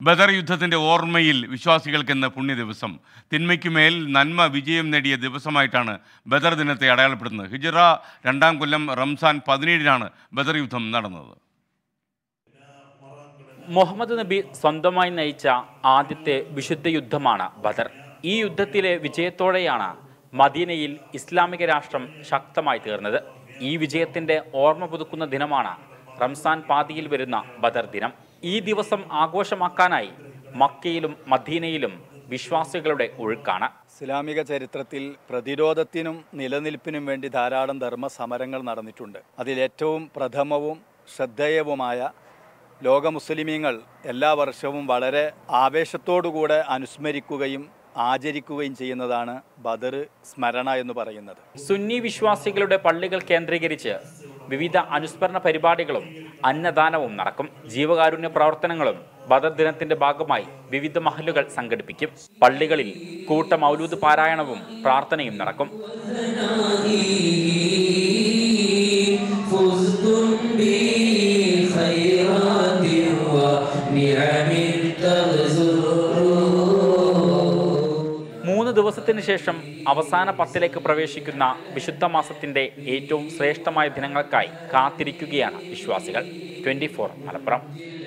ബദർ യുദ്ധത്തിൻ്റെ ഓർമ്മയിൽ വിശ്വാസികൾക്കെന്ന് പുണ്യദിവസം. തിന്മയ്ക്കുമേൽ നന്മ വിജയം നേടിയ ദിവസമായിട്ടാണ് ബദർ ദിനത്തെ അടയാളപ്പെടുന്നത്. ഹിജ്റ 2-ാം കൊല്ലം റംസാൻ 17-നാണ് ബദർ യുദ്ധം നടന്നത്. മുഹമ്മദ് നബി സ്വന്തമായി നയിച്ച ആദ്യത്തെ വിശുദ്ധ യുദ്ധമാണ് ബദർ. ഈ യുദ്ധത്തിലെ വിജയത്തോടെയാണ് മദീനയിൽ ഇസ്ലാമിക രാഷ്ട്രം ശക്തമായി തീർന്നത്. ഈ വിജയത്തിൻ്റെ ഓർമ്മ പുതുക്കുന്ന ദിനമാണ് റംസാൻ പാതിയിൽ വരുന്ന ബദർ ദിനം. ഈ ദിവസം ആഘോഷമാക്കാനായി മക്കയിലും മദീനയിലും വിശ്വാസികളുടെ ഒഴുക്കാണ്. ഇസ്ലാമിക ചരിത്രത്തിൽ പ്രതിരോധത്തിനും നിലനിൽപ്പിനും വേണ്ടി ധാരാളം ധർമ്മസമരങ്ങൾ നടന്നിട്ടുണ്ട്. അതിലേറ്റവും പ്രഥമവും ശ്രദ്ധേയവുമായ ലോക മുസ്ലിമീങ്ങൾ എല്ലാ വർഷവും വളരെ ആവേശത്തോടുകൂടെ അനുസ്മരിക്കുകയും ആചരിക്കുകയും ചെയ്യുന്നതാണ് ബദർ സ്മരണ എന്ന് പറയുന്നത്. സുന്നി വിശ്വാസികളുടെ പള്ളികൾ കേന്ദ്രീകരിച്ച് വിവിധ അനുസ്മരണ പരിപാടികളും അന്നദാനവും നടക്കും. ജീവകാരുണ്യ പ്രവർത്തനങ്ങളും ബദർ ദിനത്തിന്റെ ഭാഗമായി വിവിധ മഹല്ലുകൾ സംഘടിപ്പിക്കും. പള്ളികളിൽ കൂട്ട മൗലൂദ് പാരായണവും പ്രാർത്ഥനയും നടക്കും. മൂന്ന് ദിവസത്തിന് ശേഷം അവസാന 10ലേക്ക് പ്രവേശിക്കുന്ന വിശുദ്ധ മാസത്തിന്റെ ഏറ്റവും ശ്രേഷ്ഠമായ ദിനങ്ങൾക്കായി കാത്തിരിക്കുകയാണ് വിശ്വാസികൾ. 24 മലപ്പുറം.